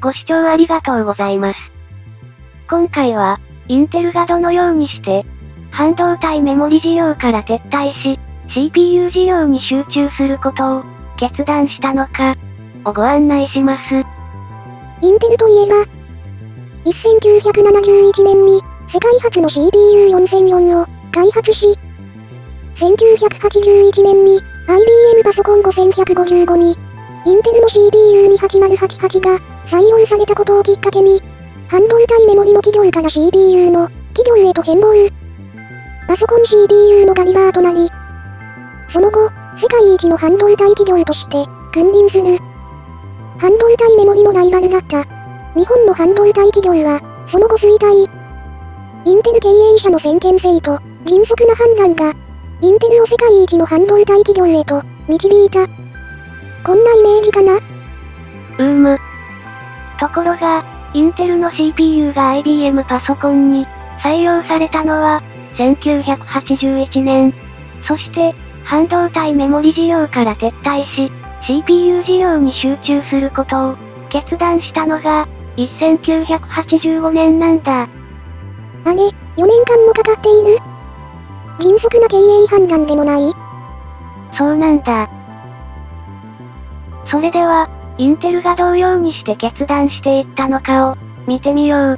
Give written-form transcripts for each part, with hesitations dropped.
ご視聴ありがとうございます。今回は、インテルがどのようにして、半導体メモリ事業から撤退し、CPU 事業に集中することを決断したのか、をご案内します。 インテルといえば、1971年に世界初の CPU4004 を開発し、1981年に IBM パソコン5155に、インテルの CPU28088 が採用されたことをきっかけに、半導体メモリの企業から CPU の企業へと変貌。パソコン CPU のガリバーとなり、その後、世界一の半導体企業として君臨する。半導体メモリのライバルだった日本の半導体企業は、その後衰退。インテル経営者の先見性と迅速な判断が、インテルを世界一の半導体企業へと導いた。こんなイメージかな？ ところが、インテルの CPU が IBM パソコンに採用されたのは1981年。そして、半導体メモリ事業から撤退し、CPU 事業に集中することを決断したのが1985年なんだ。 あれ、4年間もかかっている？迅速な経営判断でもない？ そうなんだ。それでは、インテルがどうようにして決断していったのかを見てみよう。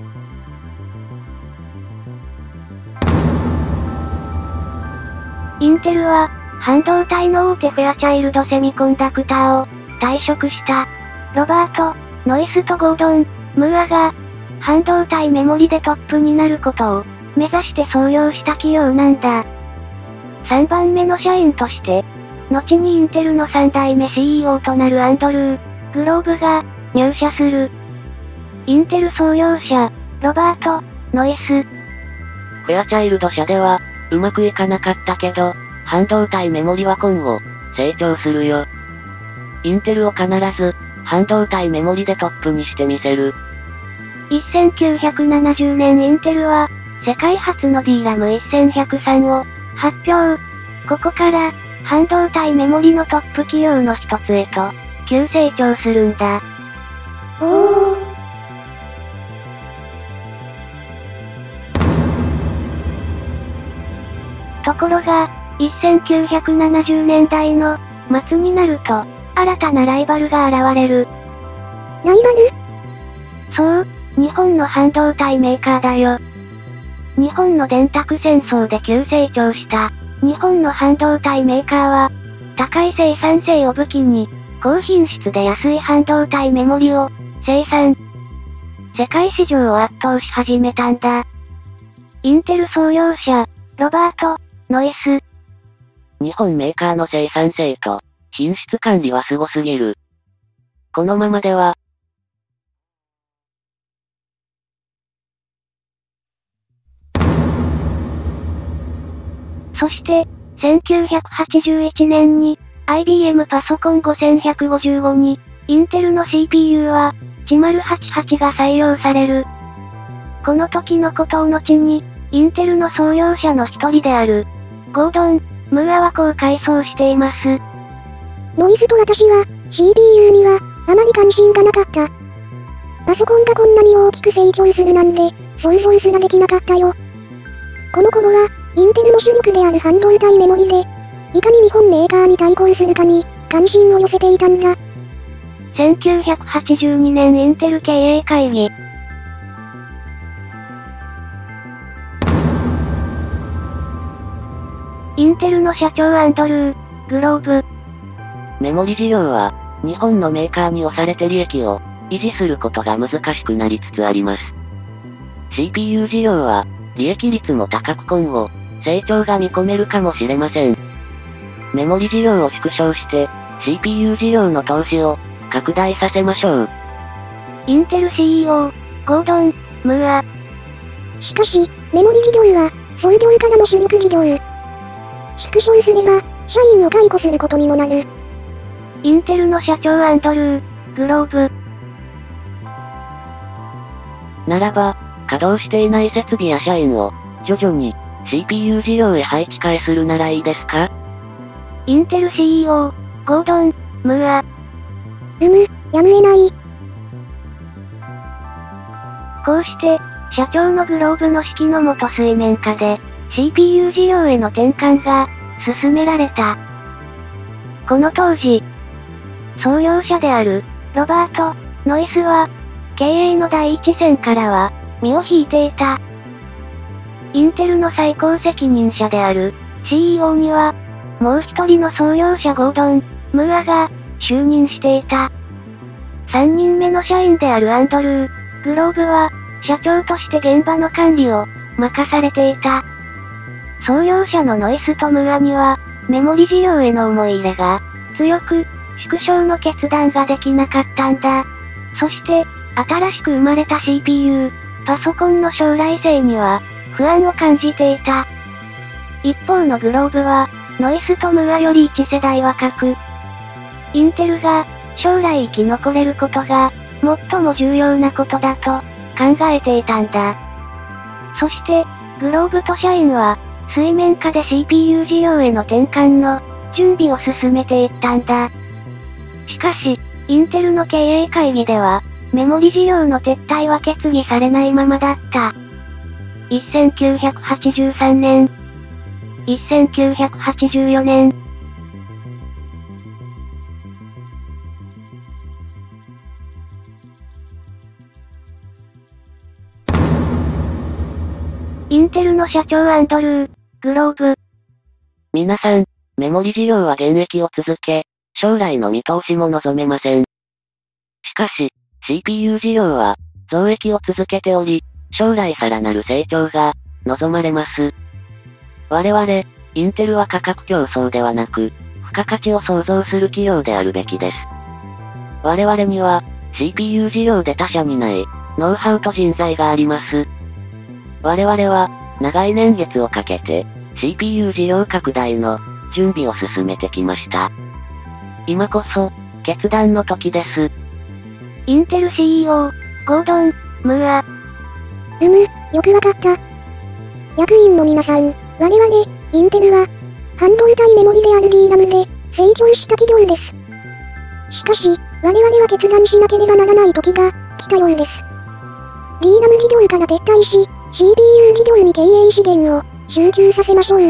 インテルは、半導体の大手フェアチャイルドセミコンダクターを退職した。ロバート・ノイスとゴードン・ムーアが、半導体メモリでトップになることを目指して創業した企業なんだ。3番目の社員として、後にインテルの3代目 CEO となるアンドルー・グローブが入社する。インテル創業者、ロバート・ノイス。 フェアチャイルド社では、うまくいかなかったけど、半導体メモリは今後、成長するよ。インテルを必ず、半導体メモリでトップにしてみせる。 1970年インテルは、世界初の DRAM1103 を発表。ここから、半導体メモリのトップ企業の一つへと、急成長するんだ。ところが、1970年代の末になると、新たなライバルが現れる。 ライバル？ そう、日本の半導体メーカーだよ。日本の電卓戦争で急成長した日本の半導体メーカーは、高い生産性を武器に、高品質で安い半導体メモリを生産。世界市場を圧倒し始めたんだ。インテル創業者、ロバート・ノイス。 日本メーカーの生産性と品質管理はすごすぎる。このままでは、 そして、1981年に、IBM パソコン5155に、インテルの CPU は、1088が採用される。この時のことを後に、インテルの創業者の一人である、ゴードン・ムーアはこう回想しています。 ノイズと私は、CPU には、あまり関心がなかった。パソコンがこんなに大きく成長するなんて、想像すらできなかったよ。この頃は、インテルの主力である半導体メモリで、いかに日本メーカーに対抗するかに、関心を寄せていたんだ。 1982年インテル経営会議。インテルの社長アンドルー・グローブ。 メモリ事業は、日本のメーカーに押されて利益を維持することが難しくなりつつあります。CPU 事業は、利益率も高く今後、成長が見込めるかもしれません。メモリ事業を縮小して、CPU 事業の投資を拡大させましょう。 インテル CEO、ゴードン・ムーア。 しかし、メモリ事業は、創業からの主力事業。縮小すれば、社員を解雇することにもなる。 インテルの社長アンドルー・グローブ。 ならば、稼働していない設備や社員を、徐々に、CPU 事業へ配置換えするならいいですか？ インテル CEO、ゴードン・ムーア。 やむを得ない。 こうして、社長のグローブの指揮のもと水面下で、CPU 事業への転換が、進められた。この当時、創業者である、ロバート・ノイスは、経営の第一線からは、身を引いていた。インテルの最高責任者である、CEO には、もう一人の創業者ゴードン・ムーアが、就任していた。3人目の社員であるアンドルー・グローブは、社長として現場の管理を、任されていた。創業者のノイスとムーアには、メモリ事業への思い入れが、強く、縮小の決断ができなかったんだ。そして、新しく生まれた CPU、パソコンの将来性には、不安を感じていた。一方のグローブは、ノイスとムーアより1世代若く、インテルが、将来生き残れることが、最も重要なことだと、考えていたんだ。そして、グローブと社員は、水面下で CPU 事業への転換の、準備を進めていったんだ。しかし、インテルの経営会議では、メモリ事業の撤退は決議されないままだった。1983年、1984年、インテルの社長アンドルー・グローブ。 皆さん、メモリ事業は現役を続け、将来の見通しも望めません。しかし、CPU 事業は、増益を続けており、将来さらなる成長が、望まれます。我々、インテルは価格競争ではなく、付加価値を創造する企業であるべきです。我々には、CPU 事業で他社にない、ノウハウと人材があります。我々は、長い年月をかけて、CPU 事業拡大の、準備を進めてきました。今こそ、決断の時です。 インテル CEO、ゴードン・ムーア。 よくわかった。役員の皆さん、我々、インテルは、半導体メモリである DRAM で、成長した企業です。しかし、我々は決断しなければならない時が、来たようです。DRAM 事業から撤退し、CPU 事業に経営資源を、集中させましょう。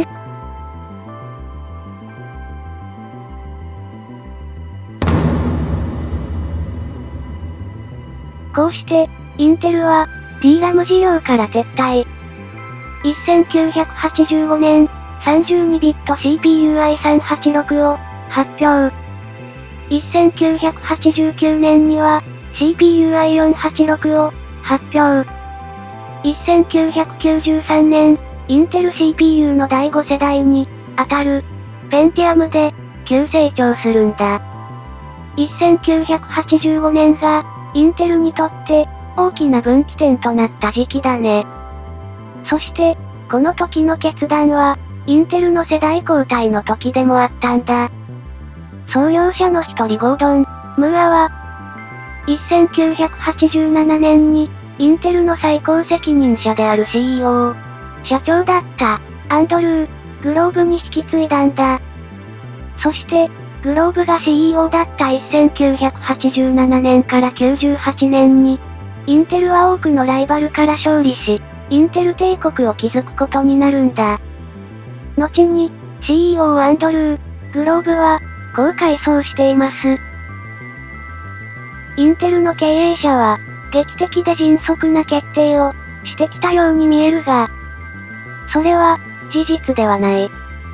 こうして、インテルは、DRAM 事業から撤退。1985年、32ビット CPU-i386 を、発表。1989年には、CPU-i486 を、発表。1993年、インテル CPU の第5世代に、当たる、ペンティアムで、急成長するんだ。1985年が、インテルにとって、大きな分岐点となった時期だね。そして、この時の決断は、インテルの世代交代の時でもあったんだ。創業者の一人ゴードン・ムーアは、1987年に、インテルの最高責任者である CEO、社長だった、アンドルー・グローブに引き継いだんだ。そして、グローブが CEO だった1987年から98年に、インテルは多くのライバルから勝利し、インテル帝国を築くことになるんだ。後に、CEO アンドルー・グローブは、こう回想しています。インテルの経営者は、劇的で迅速な決定を、してきたように見えるが、それは、事実ではない。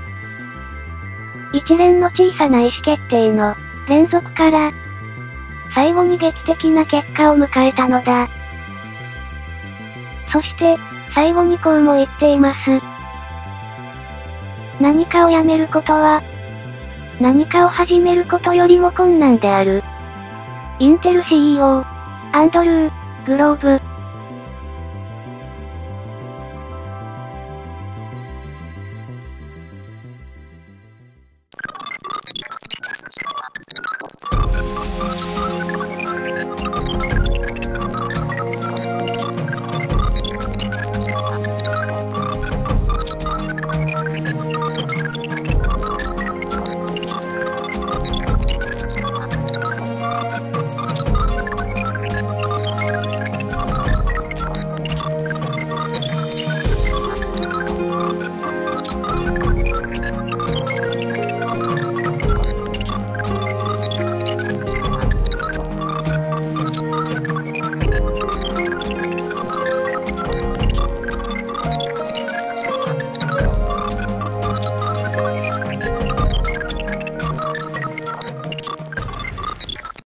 一連の小さな意思決定の、連続から、最後に劇的な結果を迎えたのだ。そして、最後にこうも言っています。何かをやめることは、何かを始めることよりも困難である。インテル CEO、アンドルー・グローブ。